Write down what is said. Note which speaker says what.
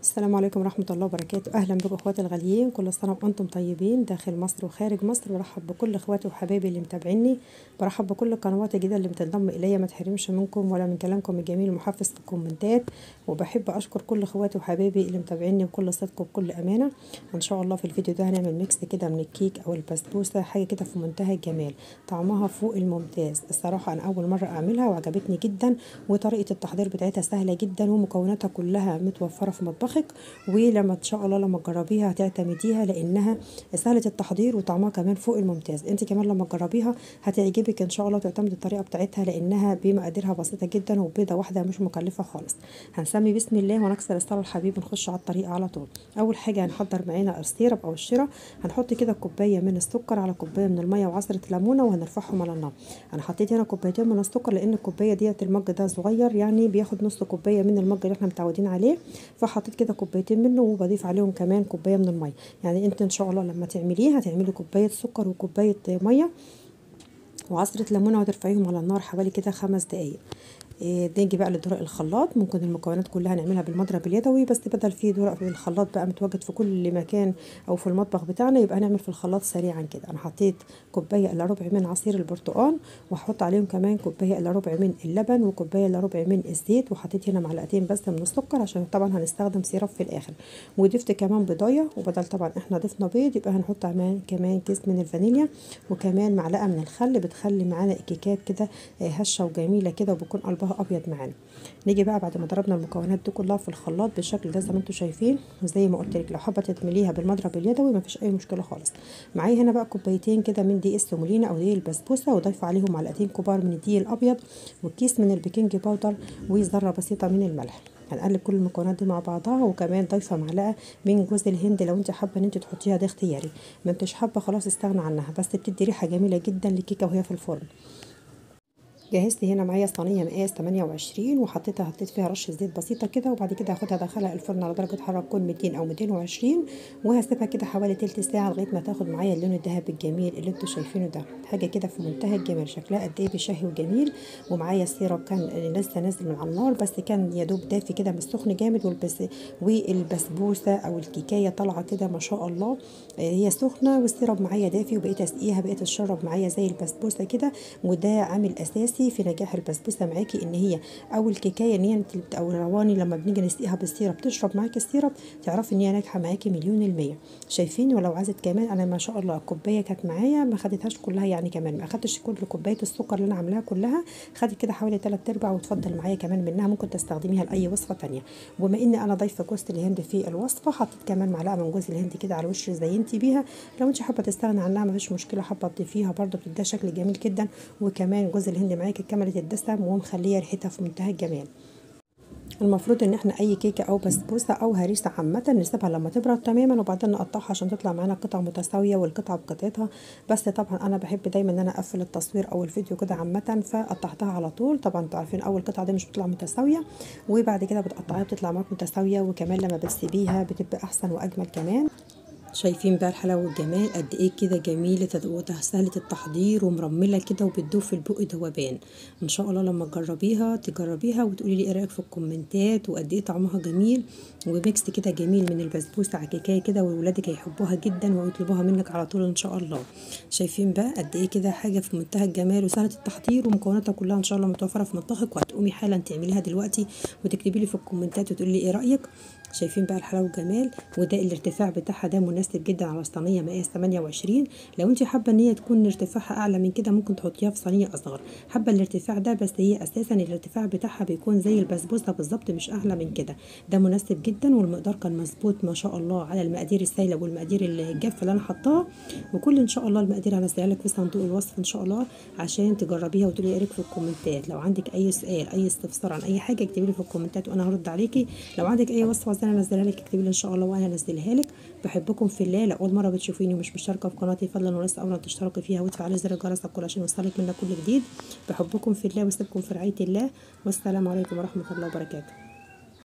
Speaker 1: السلام عليكم ورحمة الله وبركاته. أهلا بكم اخواتي الغاليين، كل سنة وأنتم طيبين داخل مصر وخارج مصر. برحب بكل اخواتي وحبايبي اللي متابعيني، برحب بكل القنوات الجديدة اللي بتنضم إليا. ما تحرمش منكم ولا من كلامكم الجميل المحفز في الكومنتات. وبحب أشكر كل اخواتي وحبايبي اللي متابعيني بكل صدق وبكل أمانة. إن شاء الله في الفيديو ده هنعمل ميكس كده من الكيك أو البسبوسة، حاجة كده في منتهى الجمال، طعمها فوق الممتاز. الصراحة أنا أول مرة أعملها وعجبتني جدا، وطريقة التحضير بتاعتها سهلة جدا ومكوناتها كلها متوفرة في مطبخك. ولما ان شاء الله لما تجربيها هتعتمديها لانها سهله التحضير وطعمها كمان فوق الممتاز. انت كمان لما تجربيها هتعجبك ان شاء الله وتعتمدي الطريقه بتاعتها لانها بمقاديرها بسيطه جدا وبيضه واحده مش مكلفه خالص. هنسمي بسم الله ونكسر الصلاه الحبيب نخش على الطريقه على طول. اول حاجه هنحضر معانا السيرب او الشيره. هنحط كده كوبايه من السكر على كوبايه من الميه وعصره ليمونه وهنرفعهم على النار. انا حطيت هنا كوبايتين من السكر لان الكوبايه ديت المج ده صغير، يعني بياخد نص كوبايه من المج اللي احنا متعودين عليه، فحطيت كده كوبايتين منه وبضيف عليهم كمان كوبايه من الميه. يعني انت ان شاء الله لما تعمليه هتعملي كوبايه سكر وكوبايه ميه وعصره ليمونه وترفعيهم على النار حوالي كده 5 دقايق. نيجي بقى لدرق الخلاط. ممكن المكونات كلها نعملها بالمضرب اليدوي، بس بدل في درق في الخلاط بقى متواجد في كل مكان او في المطبخ بتاعنا يبقى نعمل في الخلاط سريعا كده. انا حطيت كوبايه الا ربع من عصير البرتقال، وهحط عليهم كمان كوبايه الا ربع من اللبن وكوبايه الا ربع من الزيت، وحطيت هنا معلقتين بس من السكر عشان طبعا هنستخدم سيرب في الاخر. وضفت كمان بضايه، وبدل طبعا احنا ضفنا بيض يبقى هنحط كمان كيس من الفانيليا، وكمان معلقه من الخل بتخلي معانا الكيكات كده هشه وجميله كده وبيكون قلبها ابيض معانا. نيجي بقى بعد ما ضربنا المكونات دي كلها في الخلاط بالشكل ده زي ما انتم شايفين، وزي ما قلت لك لو حابه تتمليها بالمضرب اليدوي مفيش اي مشكله خالص. معايا هنا بقى كوبايتين كده من دقيق السومولينا او دقيق البسبوسه، وضيف عليهم معلقتين كبار من الدقيق الابيض وكيس من البيكنج باودر وذره بسيطه من الملح. هنقلب كل المكونات دي مع بعضها، وكمان ضايفه معلقه من جوز الهند لو انت حابه ان انت تحطيها، ده اختياري. ما انتش حابه خلاص استغنى عنها، بس بتدي ريحه جميله جدا للكيكه وهي في الفرن. جهزت هنا معايا صينيه مقاس 28 وحطيت فيها رشه زيت بسيطه كده، وبعد كده هاخدها ادخلها الفرن على درجه حراره تكون 200 او 220، وهسيبها كده حوالي تلت ساعه لغايه ما تاخد معايا اللون الذهبي الجميل اللي انتوا شايفينه ده. حاجه كده في منتهى الجمال، شكلها قد ايه بشهي وجميل. ومعايا السيرب كان لسه نازل من على النار، بس كان يا دوب دافي كده مش سخن جامد، والبسبوسه او الكيكايه طالعه كده ما شاء الله. هي سخنه والسيرب معايا دافي، وبقيت اسقيها بقيت تشرب معايا زي البسبوسه كده. وده عامل اساسي في نجاح البسبوسه معاكي، ان هي او الكيكايه ان هي او الرواني لما بنيجي نسقيها بالسيرب تشرب معاكي السيرب، تعرفي ان هي ناجحه معاكي 100%. شايفين؟ ولو عايزت كمان انا ما شاء الله الكوبايه كانت معايا ما خدتهاش كلها، يعني كمان ما اخدتش كل كوبايه السكر اللي انا عاملاها كلها، خدت كده حوالي 3/4 وتفضل معايا كمان منها، ممكن تستخدميها لاي وصفه تانية. وبما ان انا ضايفه جوز الهند في الوصفه حطيت كمان معلقه من جوز الهند كده على وش زينتي بيها. لو انت حابه تستغني عنها ما فيش مشكله، حابه تضيفيها برده بتديها شكل جميل جدا. وكمان جوز الهند معاكي كملت الدسم ومخليه ريحتها في منتهى الجمال. المفروض ان احنا اي كيكه او بسبوسه او هريسه عامه نسيبها لما تبرد تماما وبعدين نقطعها عشان تطلع معانا قطع متساويه والقطعه بقطعتها. بس طبعا انا بحب دايما ان انا اقفل التصوير او الفيديو كده عامه، فقطعتها على طول. طبعا انتوا عارفين اول قطعه دي مش بتطلع متساويه، وبعد كده بتقطعيها بتطلع معاك متساويه، وكمان لما بتسيبيها بتبقى احسن واجمل كمان. شايفين بقى الحلاوه والجمال قد ايه كده جميله وسهله التحضير ومرمله كده وبتدوب في البق ذوبان. ان شاء الله لما تجربيها وتقولي لي ايه رايك في الكومنتات، وقد ايه طعمها جميل وميكس كده جميل من البسبوسه على كيكايه كده، واولادك هيحبوها جدا ويطلبوها منك على طول ان شاء الله. شايفين بقى قد ايه كده حاجه في منتهى الجمال وسهله التحضير ومكوناتها كلها ان شاء الله متوفره في مطبخك، وهتقومي حالا تعمليها دلوقتي وتكتبي لي في الكومنتات وتقولي لي ايه رايك. شايفين بقى الحلاوه والجمال، وده الارتفاع بتاعها ده مناسب جدا على الصينيه مقاس 28. لو انت حابه ان هي تكون ارتفاعها اعلى من كده ممكن تحطيها في صينيه اصغر. حابه الارتفاع ده، بس هي اساسا الارتفاع بتاعها بيكون زي البسبوسه بالظبط مش اعلى من كده. ده مناسب جدا، والمقدار كان مظبوط ما شاء الله على المقادير السايله والمقادير الجافه اللي انا حطاها. وكل ان شاء الله المقادير هنزلها لك في صندوق الوصف ان شاء الله عشان تجربيها وتقولي ايه رايك في الكومنتات. لو عندك اي سؤال اي استفسار عن اي حاجه اكتبي لي في الكومنتات وانا هرد عليكي. لو عندك اي وصفه عايزه انزلها لك اكتبي لي ان شاء الله وانا انزلها لك. بحبكم في الله. لاول مره بتشوفيني ومش مشتركه في قناتي فضلا ولسه اول ما تشتركي فيها وتفعلي زر الجرس كل عشان يوصلك منا كل جديد. بحبكم في الله واسيبكم في رعايه الله، والسلام عليكم ورحمه الله وبركاته.